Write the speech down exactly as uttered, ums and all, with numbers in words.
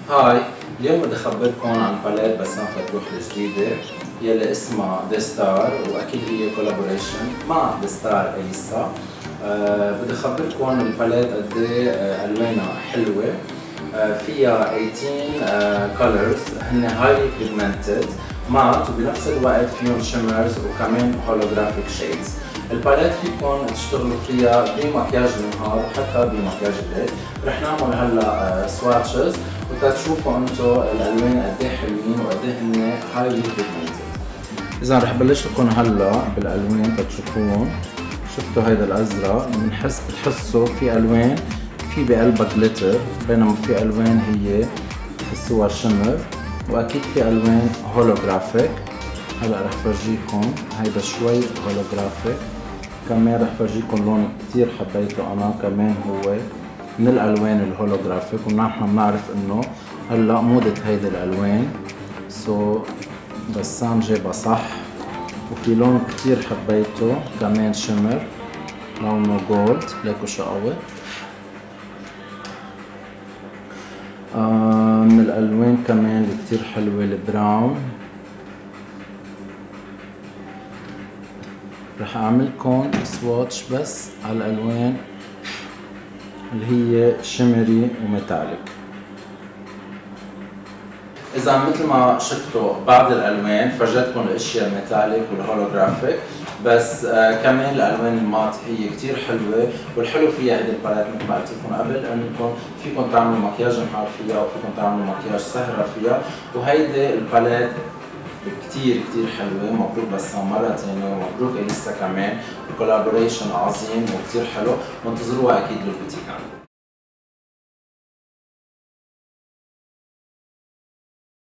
هاي، اليوم بدي اخبركم عن باليت بسام فتوح الجديدة يلي اسمها دي ستار، واكيد هي كولابوريشن مع دي ستار اليسا. أه بدي اخبركم الباليت قد ايه الوانها حلوة. أه فيها ثمانية عشر كولرز هن هايلي بيجمنتد مات، وبنفس الوقت فيهم شيمرز وكمان هولوجرافيك شيدز. الباليت فيكم تشتغلوا فيها بمكياج النهار وحتى بمكياج الليل. رح نعمل هلا سواتشز وتشوفوا انتم الالوان قد ايه حلوين وقد ايه هن هايلي بيجمنتد. اذا رح بلش لكم هلا بالالوان تشوفوهم. شفتوا هيدا الازرق، بنحس بتحسوا في الوان في بقلبها جليتر، بينما في الوان هي بتحسوها شمر، واكيد في الوان هولوجرافيك. هلا رح فرجيكم هيدا شوي هولوجرافيك، كمان رح فرجيكم لون كتير حبيته انا كمان هو من الالوان الهولوجرافيك، ونحن بنعرف انه هلا موضة هيدي الالوان. سو so, بسام جابها صح. وفي لون كتير حبيته كمان شمر، لونه جولد، ليكو شقوة. آه من الالوان كمان اللي كتير حلوة البراون. رح اعملكم سواتش بس على الالوان اللي هي شمري وميتاليك. اذا مثل ما شفتوا بعض الالوان فرجتكم الاشياء الميتاليك والهولوجرافيك، بس آه كمان الالوان المات هي كتير حلوه. والحلو فيها هيدي الباليت مثل ما قلت لكم قبل انكم فيكم تعملوا مكياج نهار فيها وفيكم تعملوا مكياج سهره فيها. وهيدي الباليت كتير كتير حلوة. مبروك بسام مرة ثانية، ومبروك اليسا كمان. الكولابوريشن عظيم وكتير حلو، وانتظروها اكيد بالبوتيك عندنا.